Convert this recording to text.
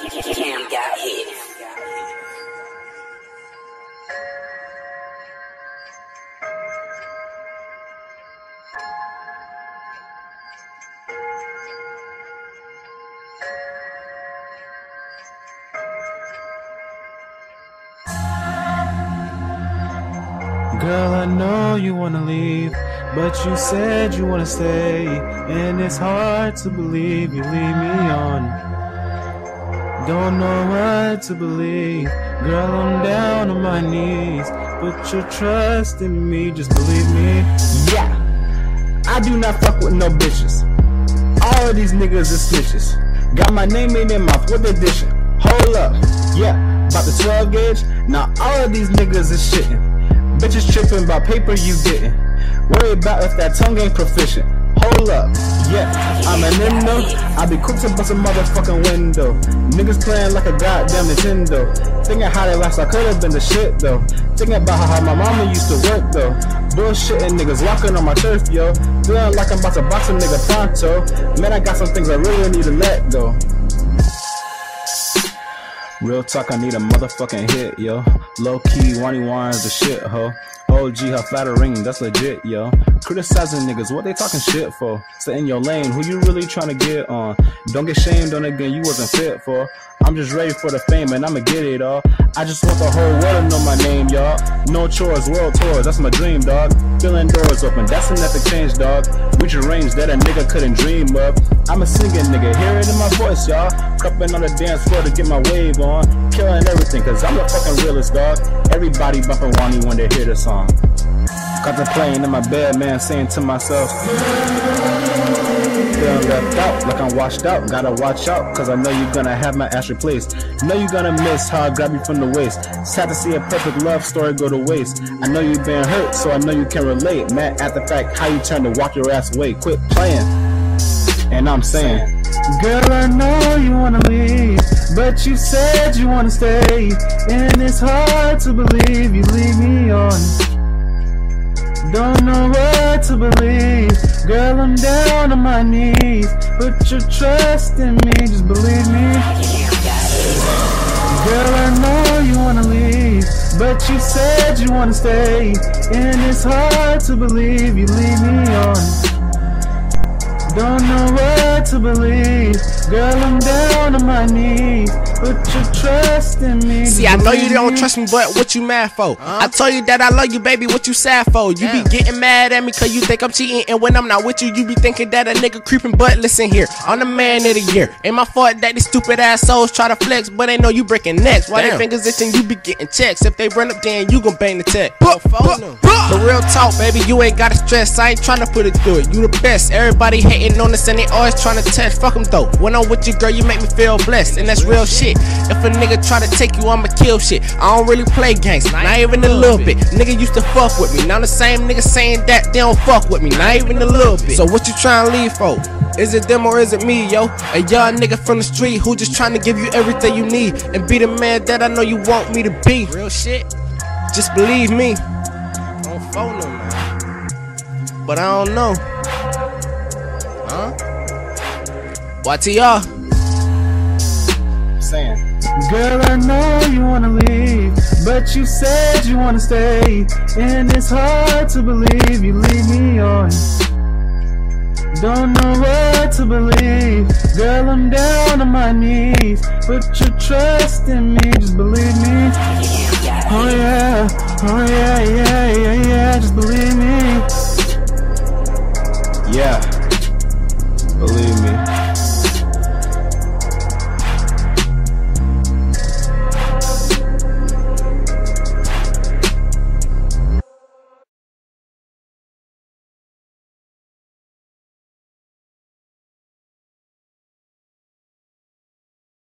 Cam got hit. Girl, I know you wanna leave, but you said you wanna stay, and it's hard to believe you leave me on. Don't know what to believe, girl, I'm down on my knees. Put your trust in me, just believe me. Yeah, I do not fuck with no bitches. All of these niggas is snitches. Got my name in their mouth with addition. Hold up, yeah, about the 12 gauge. Now all of these niggas is shitting. Bitches tripping about paper you getting. Worry about if that tongue ain't proficient. Hold up, yeah, I'm an endo. I be quick to bust a motherfucking window. Niggas playing like a goddamn Nintendo. Thinking how they last, I could've been the shit though. Thinking about how my mama used to work though. Bullshitting niggas walking on my turf, yo. Feeling like I'm about to box a nigga pronto. Man, I got some things I really need to let go. Real talk, I need a motherfucking hit, yo. Low key, Wani Wine's the shit, ho. OG, her flattering, that's legit, yo. Criticizing niggas, what they talking shit for? Stay in your lane, who you really trying to get on? Don't get shamed on again, you wasn't fit for. I'm just ready for the fame and I'ma get it all. I just want the whole world to know my name, y'all. No chores, world tours, that's my dream, dog. Feeling doors open, that's an epic change, dog. Reach a range that a nigga couldn't dream of. I'm a singing nigga, hear it in my voice, y'all. Cupping on the dance floor to get my wave on. Killing everything, cause I'm the fucking realest, dog. Everybody bumping Wani when they hear the song. Contemplating in my bed, man, saying to myself, feeling left out, like I'm washed out. Gotta watch out, cause I know you're gonna have my ass replaced. Know you're gonna miss how I grab you from the waist. Sad to see a perfect love story go to waste. I know you've been hurt, so I know you can relate. Mad at the fact how you turned to walk your ass away. Quit playing. And I'm saying, girl, I know you wanna leave, but you said you wanna stay, and it's hard to believe you leave me on. Don't know what to believe, girl, I'm down on my knees. Put your trust in me, just believe me. Girl, I know you wanna leave, but you said you wanna stay, and it's hard to believe you leave me on. Don't know what to believe, girl, I'm down on my knees. Put your trust in me. See, I know you don't trust me, but what you mad for? I told you that I love you, baby, what you sad for? You be getting mad at me cause you think I'm cheating, and when I'm not with you, you be thinking that a nigga creeping. But listen here, I'm the man of the year. Ain't my fault that these stupid assholes try to flex, but they know you breaking necks. Why they fingers itching, you be getting checks. If they run up there, you gon' bang the tech. But real talk, baby, you ain't gotta stress. I ain't tryna put it through it. You the best. Everybody hating on us and they always tryna test. Fuck them though. When I'm with you, girl, you make me feel blessed, and that's real shit. If a nigga try to take you, I'ma kill shit. I don't really play gangs, not even a little bit. Nigga used to fuck with me, now the same nigga saying that they don't fuck with me, not even a little bit. So what you tryna leave for? Is it them or is it me, yo? A young nigga from the street who just tryna give you everything you need and be the man that I know you want me to be. Real shit. Just believe me. I don't phone them, man. But I don't know. Huh? YTR. saying, girl, I know you wanna leave, but you said you wanna stay, and it's hard to believe you leave me on. Don't know what to believe, girl, I'm down on my knees. Put your trust in me, just believe me. Oh yeah, yeah, yeah, yeah.